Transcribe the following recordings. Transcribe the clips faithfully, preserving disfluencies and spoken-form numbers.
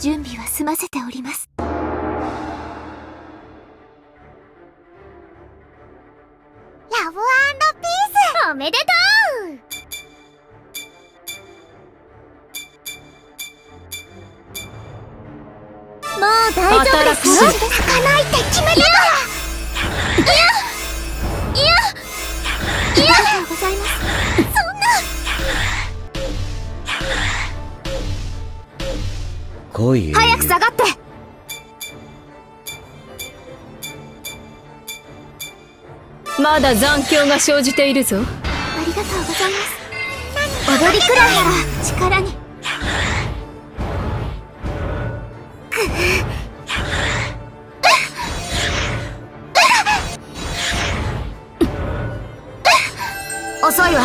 準備は済ませております。 ラブ&ピースおめでとう。もう大丈夫ですよ。咲かないって決めてたら。いやいやいや、ありがとうございます。そんな。 来い。 早く下がって。 まだ残響が生じているぞ。 ありがとうございます。 踊りくらいなら力に。 遅いわ。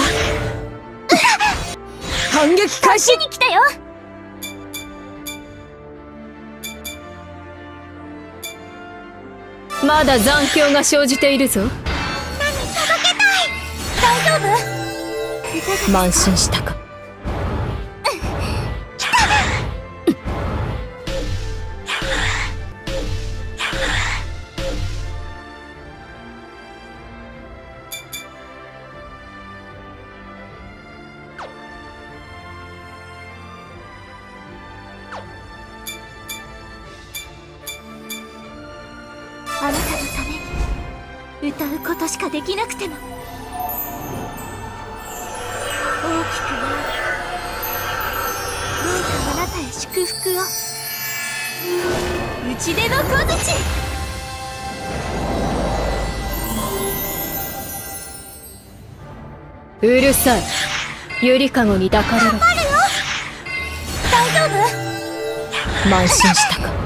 反撃開始に来たよ。 まだ残響が生じているぞ。 何届けたい。大丈夫？ 慢心したか。 あなたのために歌うことしかできなくても大きくなる。どうかあなたへ祝福を。うちでの小槌。 うるさい。ゆりかごに抱かれろ。 頑張るよ。大丈夫？ 慢心したか。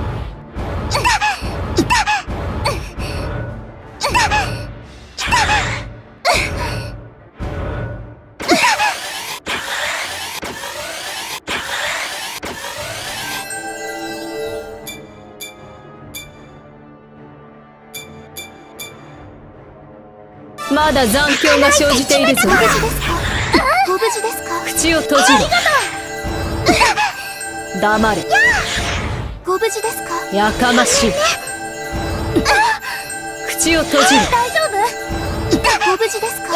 まだ残響が生じているぞ。 ご無事ですか？ 口を閉じろ。黙れ。 ご無事ですか？ やかましい。口を閉じろ。 大丈夫？ ご無事ですか？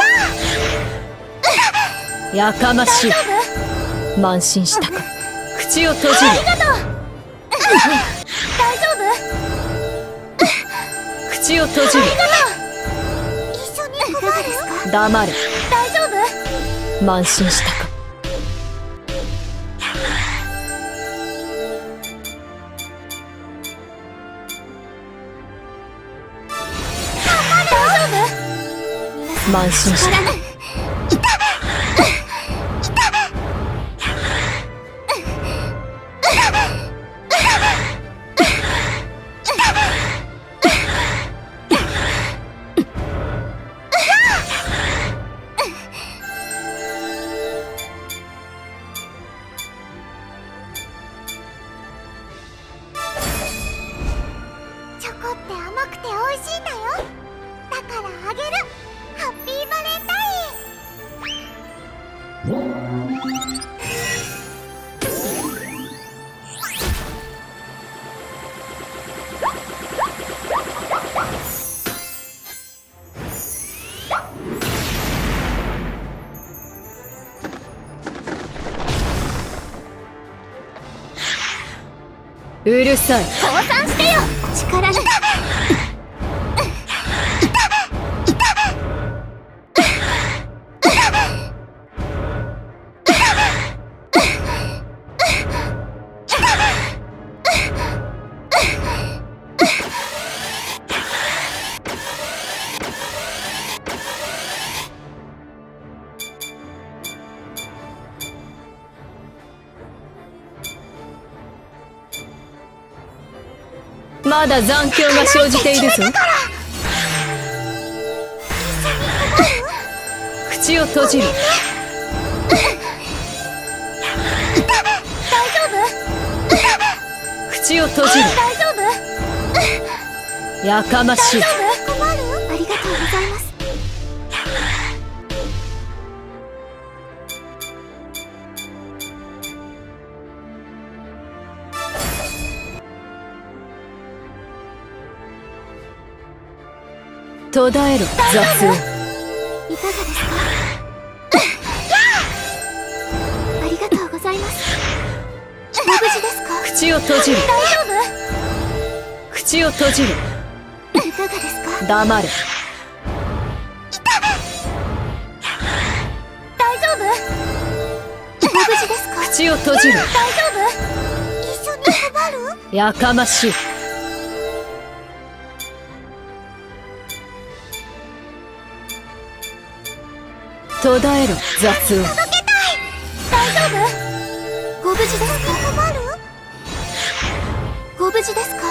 やかましい。 大丈慢心したか。口を閉じろ。 夫？ありがとう。大丈夫？ 口を閉じろ。 一緒に配る？ 黙れ。 大丈夫？ 慢心したか。 大丈夫？ 慢心したか。 チョコって甘くて美味しいんだよ。だからあげる。ハッピーバレンタうるさい。 降参してよ。 力に。 まだ残響が生じているぞ。口を閉じる。 大丈夫？ 口を閉じる。 大丈夫？ やかましい。 大丈夫？困る？ ありがとうございます。 途絶えろ雑音。 いかがですか？ありがとうございます。ご無事ですか？ 口を閉じる。 大丈口を閉じる。 夫？いかがですか？ 黙れ。 大丈夫？ご無事ですか？ 口を閉じる。 大丈夫？一緒に配る？ やかましい。途絶えろ雑音。 届けたい。大丈夫？ご無事ですか？配る？ご無事ですか？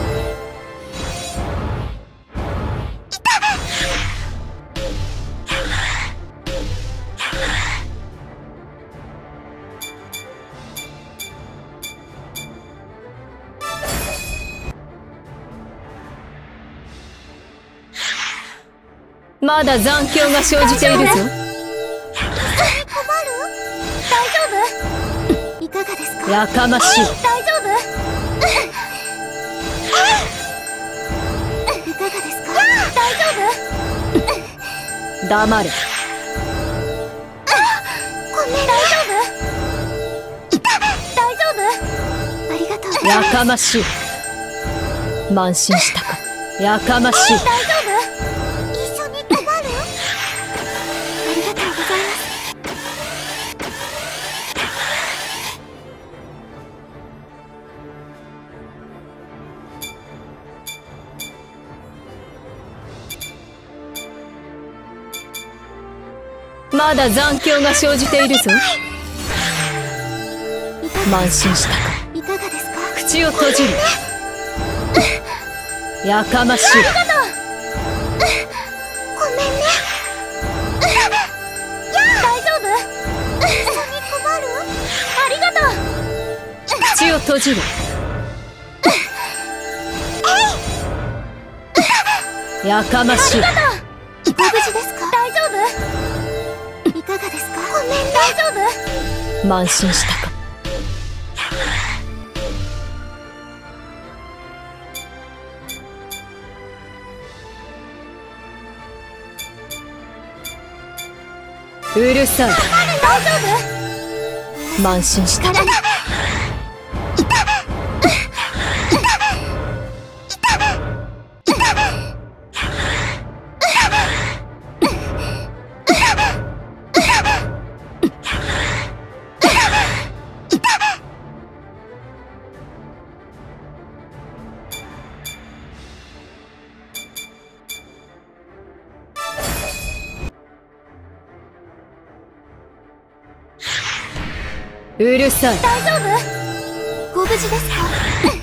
まだ残響が生じているぞ。 大丈夫？いかがですか？ やかましい。 大丈夫？いかがですか？大丈夫？ 黙れ。 ごめん。大丈夫？大丈夫？ありがとう。 やかましい。慢心したか。やかましい。 大丈夫？一緒に配る？ありがとうございます。 まだ残響が生じているぞ。慢心したか。 いかがですか？ 口を閉じる。やかましい。 ありがとう。ごめんね。大丈夫？一緒に配る？ありがとう。 口を閉じる。やかましい。 ありがとう。ご無事ですか？大丈夫？いかがですか？ごめんね。大丈夫？ 慢心したか。うるさい。 大丈夫？ 慢心したか。うるさい。 大丈夫？ご無事ですか？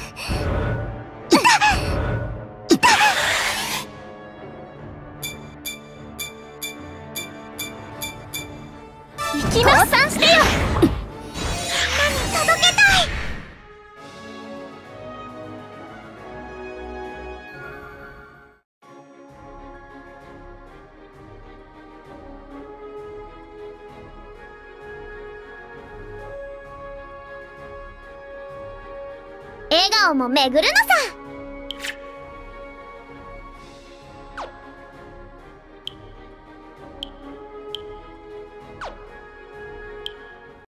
行きます。降参してよ。みんなに届けたい。笑顔も巡るのさ。